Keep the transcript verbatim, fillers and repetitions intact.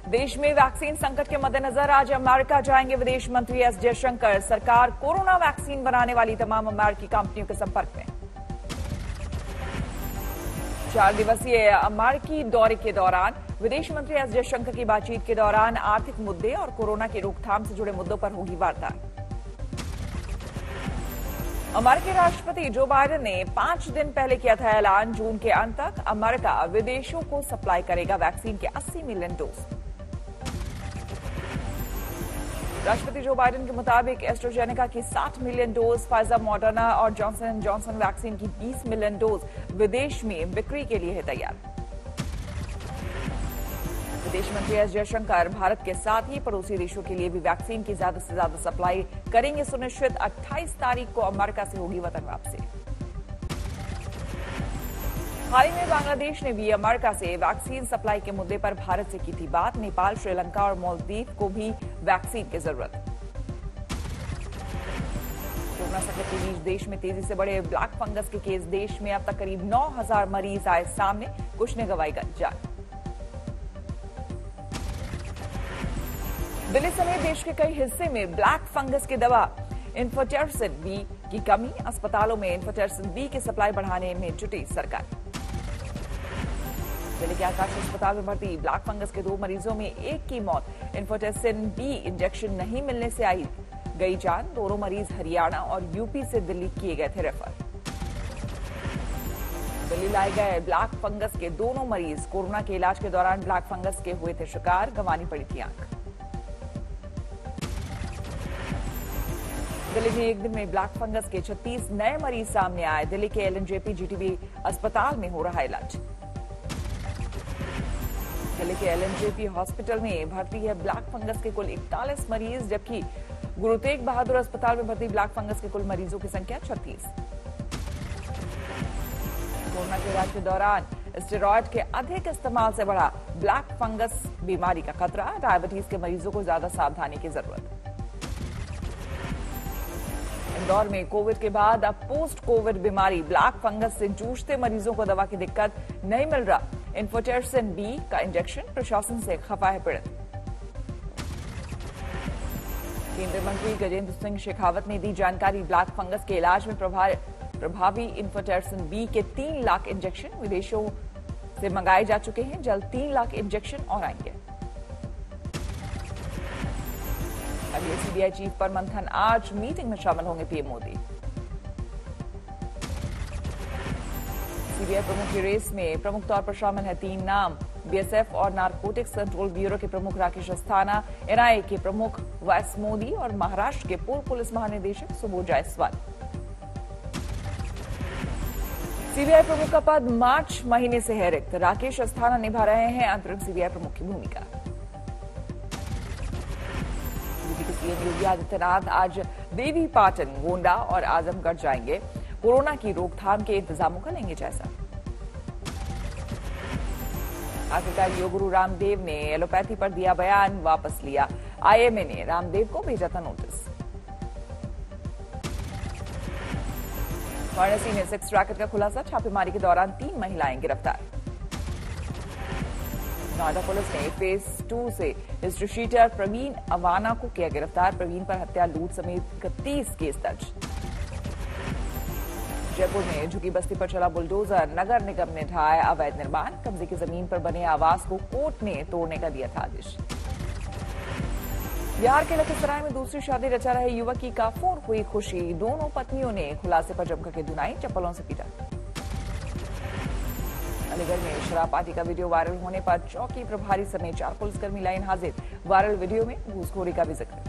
देश में वैक्सीन संकट के मद्देनजर आज अमेरिका जाएंगे विदेश मंत्री एस जयशंकर। सरकार कोरोना वैक्सीन बनाने वाली तमाम अमेरिकी कंपनियों के संपर्क में। चार दिवसीय अमेरिकी दौरे के दौरान विदेश मंत्री एस जयशंकर की बातचीत के दौरान आर्थिक मुद्दे और कोरोना की रोकथाम से जुड़े मुद्दों पर होगी वार्ता। अमेरिकी राष्ट्रपति जो बाइडेन ने पांच दिन पहले किया था ऐलान, जून के अंत तक अमेरिका विदेशों को सप्लाई करेगा वैक्सीन के अस्सी मिलियन डोज। राष्ट्रपति जो बाइडेन के मुताबिक एस्ट्राजेनेका की साठ मिलियन डोज, फाइजर, मॉडर्ना और जॉनसन एंड जॉनसन वैक्सीन की बीस मिलियन डोज विदेश में बिक्री के लिए है तैयार। विदेश मंत्री एस जयशंकर भारत के साथ ही पड़ोसी देशों के लिए भी वैक्सीन की ज्यादा से ज्यादा सप्लाई करेंगे सुनिश्चित। अट्ठाईस तारीख को अमेरिका से होगी वतन वापसी। हाल ही में बांग्लादेश ने भी अमेरिका से वैक्सीन सप्लाई के मुद्दे पर भारत से की थी बात। नेपाल, श्रीलंका और मालदीव को भी वैक्सीन की जरूरत। कोरोना संकट के बीच देश में तेजी से बढ़े ब्लैक फंगस के केस। देश में अब तक करीब नौ हजार मरीज आए सामने, कुछ ने गंवाई जान। दिल्ली समेत देश के कई हिस्से में ब्लैक फंगस की दवा इन्फोटेरसिन बी की कमी। अस्पतालों में इन्फोटेरसिन बी की सप्लाई बढ़ाने में जुटी सरकार। दिल्ली के आकाश अस्पताल में भर्ती ब्लैक फंगस के दो मरीजों में एक की मौत। इन्फोटेरसिन बी इंजेक्शन नहीं मिलने से आई गई जान। दोनों मरीज हरियाणा और यूपी से दिल्ली किए गए थे रेफर। दिल्ली लाए गए ब्लैक फंगस के दोनों मरीज कोरोना के इलाज के दौरान ब्लैक फंगस के हुए थे शिकार, गंवानी पड़ी थी आंख। दिल्ली में एक दिन में ब्लैक फंगस के छत्तीस नए मरीज सामने आए। दिल्ली के एलएनजेपी जीटीबी अस्पताल में हो रहा इलाज। दिल्ली के एलएनजेपी हॉस्पिटल में भर्ती है ब्लैक फंगस के कुल इकतालीस मरीज, जबकि गुरु तेग बहादुर अस्पताल में भर्ती ब्लैक फंगस के कुल मरीजों की संख्या छत्तीस। कोरोना के इलाज के दौरान स्टेरॉयड के अधिक इस्तेमाल से बढ़ा ब्लैक फंगस बीमारी का खतरा। डायबिटीज के मरीजों को ज्यादा सावधानी की जरूरत। इंदौर में कोविड के बाद अब पोस्ट कोविड बीमारी ब्लैक फंगस से जूझते मरीजों को दवा की दिक्कत नहीं मिल रहा। इन्फोटेरसिन बी का इंजेक्शन प्रशासन से खफा है पीड़ित। केंद्रीय मंत्री गजेंद्र सिंह शेखावत ने दी जानकारी। ब्लैक फंगस के इलाज में प्रभावी इन्फोटेरसिन बी के तीन लाख इंजेक्शन विदेशों से मंगाए जा चुके हैं। जल्द तीन लाख इंजेक्शन और आएंगे। अगले सीबीआई चीफ पर मंथन। आज मीटिंग में शामिल होंगे पीएम मोदी। सीबीआई प्रमुख की रेस में प्रमुख तौर पर शामिल है तीन नाम। बीएसएफ और नारकोटिक्स कंट्रोल ब्यूरो के प्रमुख राकेश अस्थाना, एनआईए के प्रमुख वाइस मोदी और महाराष्ट्र के पूर्व पुलिस महानिदेशक सुबोध जायसवाल। सीबीआई प्रमुख का पद मार्च महीने से है रिक्त। राकेश अस्थाना निभा रहे हैं अंतरिम सीबीआई प्रमुख की भूमिका। सीएम योगी आदित्यनाथ आज देवी पाटन, गोंडा और आजमगढ़ जाएंगे। कोरोना की रोकथाम के इंतजामों का लेंगे जायजा। आखिरकार योग गुरु रामदेव ने एलोपैथी पर दिया बयान, वापस लिया। आईएमए ने रामदेव को भेजा था नोटिस। वाराणसी में सेक्स रैकेट का खुलासा। छापेमारी के दौरान तीन महिलाएं गिरफ्तार। नोएडा पुलिस ने फेज टू से हिस्ट्री शीटर प्रवीण अवाना को किया गिरफ्तार। प्रवीण पर हत्या, लूट समेत इकतीस केस दर्ज। जयपुर में झुकी बस्ती पर चला बुलडोजर। नगर निगम ने ढाया अवैध निर्माण। कब्जे की जमीन पर बने आवास को कोर्ट ने तोड़ने का दिया था आदेश। बिहार के लखीसराय में दूसरी शादी रचा रहे युवक की काफूर हुई खुशी। दोनों पत्नियों ने खुलासे पर जमकर के धुनाई, चप्पलों से पीटा। अलीगढ़ में शराब पार्टी का वीडियो वायरल होने पर चौकी प्रभारी समेत चार पुलिसकर्मी लाइन हाजिर। वायरल वीडियो में घूसखोरी का भी जिक्र।